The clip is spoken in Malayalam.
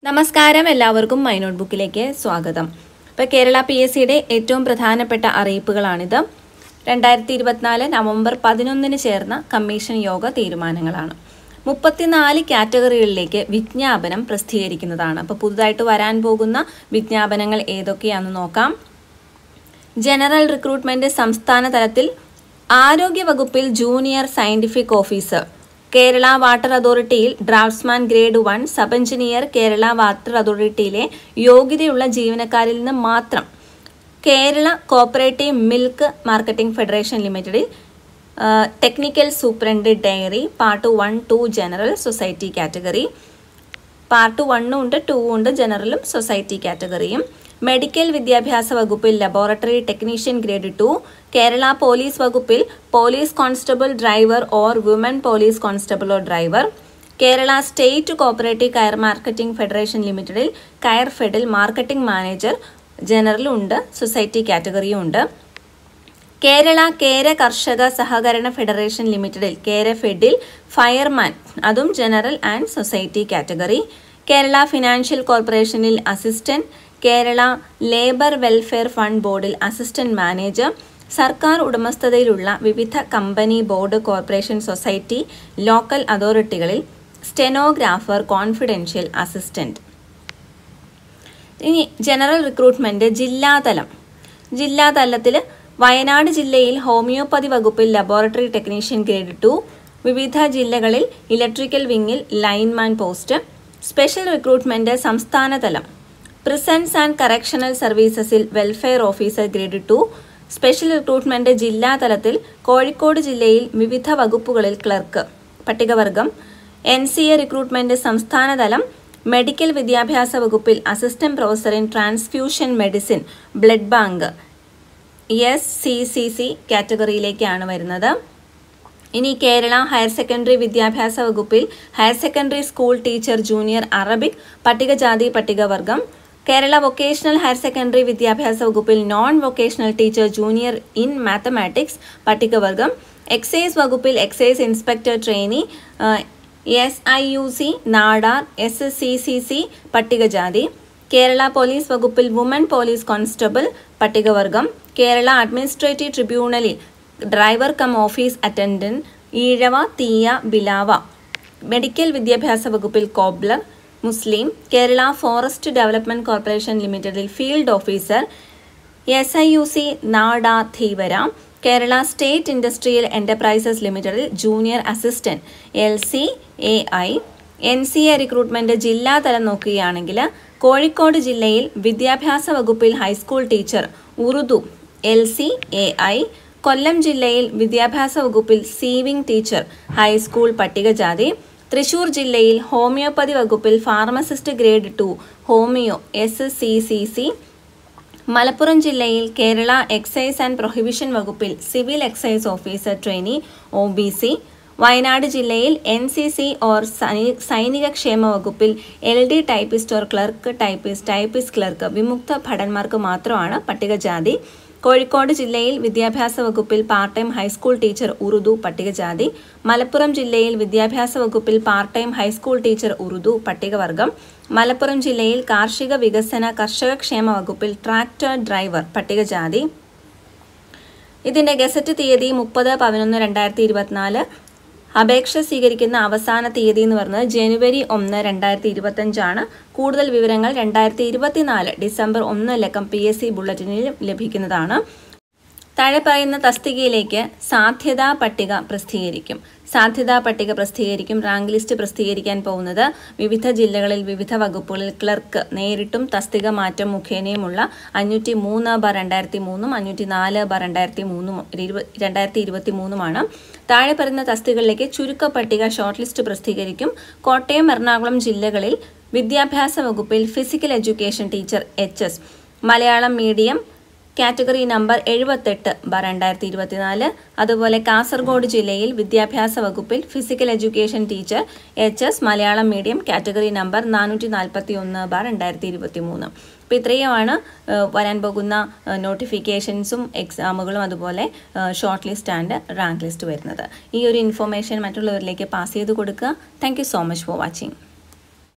നമസ്കാരം, എല്ലാവർക്കും മൈ നോട്ട് ബുക്കിലേക്ക് സ്വാഗതം. ഇപ്പോൾ കേരള PSCയുടെ ഏറ്റവും പ്രധാനപ്പെട്ട അറിയിപ്പുകളാണിത്. 2024 നവംബർ 11 ചേർന്ന കമ്മീഷൻ യോഗ തീരുമാനങ്ങളാണ്. 34 കാറ്റഗറികളിലേക്ക് വിജ്ഞാപനം പ്രസിദ്ധീകരിക്കുന്നതാണ്. അപ്പോൾ പുതുതായിട്ട് വരാൻ പോകുന്ന വിജ്ഞാപനങ്ങൾ ഏതൊക്കെയാണെന്ന് നോക്കാം. ജനറൽ റിക്രൂട്ട്മെന്റ് സംസ്ഥാന തലത്തിൽ ആരോഗ്യ വകുപ്പിൽ junior scientific officer, Kerala water അതോറിറ്റിയിൽ draftsman grade 1 sub engineer, Kerala water അതോറിറ്റിയിലെ യോഗ്യതയുള്ള ജീവനക്കാരിൽ നിന്ന് മാത്രം. Kerala cooperative milk marketing federation ലിമിറ്റഡിൽ technical superintendent dairy part 1, 2 general society category. Part 1 ഉണ്ട്, 2 ഉണ്ട്, ജനറലും സൊസൈറ്റി കാറ്റഗറിയും. മെഡിക്കൽ വിദ്യാഭ്യാസ വകുപ്പിൽ laboratory technician grade 2, Kerala police വകുപ്പിൽ police constable driver or woman police constable or driver. Kerala state cooperative coir marketing federation ലിമിറ്റഡിൽ കയർ ഫെഡിൽ മാർക്കറ്റിംഗ് മാനേജർ, ജനറലും ഉണ്ട്, സൊസൈറ്റി കാറ്റഗറിയും ഉണ്ട്. കേരള കേര കർഷക സഹകരണ ഫെഡറേഷൻ ലിമിറ്റഡിൽ കേര ഫെഡിൽ ഫയർമാൻ, അതും general and society category. Kerala financial കോർപ്പറേഷനിൽ assistant, Kerala labour welfare fund ബോർഡിൽ അസിസ്റ്റന്റ് മാനേജർ. സർക്കാർ ഉടമസ്ഥതയിലുള്ള വിവിധ company, board, corporation, society, local അതോറിറ്റികളിൽ സ്റ്റെനോഗ്രാഫർ, കോൺഫിഡൻഷ്യൽ അസിസ്റ്റന്റ്. ഇനി ജനറൽ റിക്രൂട്ട്മെന്റ് ജില്ലാതലത്തിൽ വയനാട് ജില്ലയിൽ ഹോമിയോപ്പതി വകുപ്പിൽ ലബോറട്ടറി ടെക്നീഷ്യൻ ഗ്രേഡ് 2, വിവിധ ജില്ലകളിൽ ഇലക്ട്രിക്കൽ വിങ്ങിൽ ലൈൻമാൻ പോസ്റ്റ്. സ്പെഷ്യൽ റിക്രൂട്ട്മെന്റ് സംസ്ഥാനതലം പ്രിസൺസ് ആൻഡ് കറക്ഷണൽ സർവീസസിൽ welfare officer grade 2. Special recruitment ജില്ലാതലത്തിൽ കോഴിക്കോട് ജില്ലയിൽ വിവിധ വകുപ്പുകളിൽ ക്ലർക്ക് പട്ടികവർഗം. NCA റിക്രൂട്ട്മെന്റ് സംസ്ഥാനതലം മെഡിക്കൽ വിദ്യാഭ്യാസ വകുപ്പിൽ assistant professor in transfusion medicine blood bank SCCC കാറ്റഗറിയിലേക്കാണ് വരുന്നത്. ഇനി കേരള ഹയർ സെക്കൻഡറി വിദ്യാഭ്യാസ വകുപ്പിൽ higher secondary school teacher junior Arabic പട്ടികജാതി പട്ടികവർഗം. കേരള വൊക്കേഷണൽ ഹയർ സെക്കൻഡറി വിദ്യാഭ്യാസ വകുപ്പിൽ non vocational teacher junior in mathematics പട്ടികവർഗം. എക്സൈസ് വകുപ്പിൽ excise inspector trainee SIUC Nadar SCCC പട്ടികജാതി. കേരള പോലീസ് വകുപ്പിൽ വുമൻ പോലീസ് കോൺസ്റ്റബിൾ പട്ടികവർഗം. കേരള അഡ്മിനിസ്ട്രേറ്റീവ് ട്രിബ്യൂണലിൽ driver cum office attendant Ezhava തീയ ബിലാവ. മെഡിക്കൽ വിദ്യാഭ്യാസ വകുപ്പിൽ കോബ്ലർ മുസ്ലിം. കേരള ഫോറസ്റ്റ് ഡെവലപ്മെന്റ് കോർപ്പറേഷൻ ലിമിറ്റഡിൽ ഫീൽഡ് ഓഫീസർ SIUC നാട Dheevara. Kerala state industrial enterprises ലിമിറ്റഡിൽ junior assistant LCAI. NCA recruitment ജില്ലാതലം നോക്കുകയാണെങ്കിൽ കോഴിക്കോട് ജില്ലയിൽ വിദ്യാഭ്യാസ വകുപ്പിൽ high school teacher Urdu LCAI. Kollam ജില്ലയിൽ വിദ്യാഭ്യാസ വകുപ്പിൽ സീവിംഗ് ടീച്ചർ ഹൈസ്കൂൾ പട്ടികജാതി. തൃശൂർ ജില്ലയിൽ ഹോമിയോപ്പതി വകുപ്പിൽ pharmacist grade 2 homoeo SCCC. Malappuram ജില്ലയിൽ കേരള എക്സൈസ് ആൻഡ് പ്രൊഹിബിഷൻ വകുപ്പിൽ civil excise officer trainee OBC. Wayanad ജില്ലയിൽ NCC ഓർ സൈനിക ക്ഷേമ വകുപ്പിൽ LD typist or clerk typist clerk വിമുക്ത ഭടന്മാർക്ക് മാത്രമാണ് പട്ടികജാതി. കോഴിക്കോട് ജില്ലയിൽ വിദ്യാഭ്യാസ വകുപ്പിൽ part time high school teacher Urdu പട്ടികജാതി. മലപ്പുറം ജില്ലയിൽ വിദ്യാഭ്യാസ വകുപ്പിൽ part time high school teacher Urdu പട്ടികവർഗം. മലപ്പുറം ജില്ലയിൽ കാർഷിക വികസന കർഷക ക്ഷേമ വകുപ്പിൽ ട്രാക്ടർ ഡ്രൈവർ പട്ടികജാതി. ഇതിന്റെ ഗസറ്റ് തീയതി 30/11/2024. അപേക്ഷ സ്വീകരിക്കുന്ന അവസാന തീയതി എന്ന് പറയുന്നത് ജനുവരി 1, 2025 കൂടുതൽ വിവരങ്ങൾ 2024 ഡിസംബർ 1 PSC ബുള്ളറ്റിനിൽ ലഭിക്കുന്നതാണ്. താഴെ പറയുന്ന തസ്തികയിലേക്ക് സാധ്യതാ പട്ടിക പ്രസിദ്ധീകരിക്കും. റാങ്ക് ലിസ്റ്റ് പ്രസിദ്ധീകരിക്കാൻ പോകുന്നത് വിവിധ ജില്ലകളിൽ വിവിധ വകുപ്പുകളിൽ ക്ലർക്ക് നേരിട്ടും തസ്തിക മാറ്റം മുഖേനയുമുള്ള 503/2003 504/2023 താഴെ പറയുന്ന തസ്തികകളിലേക്ക് ചുരുക്കപ്പട്ടിക ഷോർട്ട് ലിസ്റ്റ് പ്രസിദ്ധീകരിക്കും. കോട്ടയം, എറണാകുളം ജില്ലകളിൽ വിദ്യാഭ്യാസ വകുപ്പിൽ physical education teacher HS Malayalam medium category number 78/2024. അതുപോലെ കാസർഗോഡ് ജില്ലയിൽ വിദ്യാഭ്യാസ വകുപ്പിൽ physical education teacher HS Malayalam medium category number 441/2023. അപ്പോൾ ഇത്രയുമാണ് വരാൻ പോകുന്ന നോട്ടിഫിക്കേഷൻസും എക്സാമുകളും അതുപോലെ short list and rank list വരുന്നത്. ഈ ഒരു ഇൻഫോർമേഷൻ മറ്റുള്ളവരിലേക്ക് പാസ് ചെയ്ത് കൊടുക്കുക. Thank you so much for watching.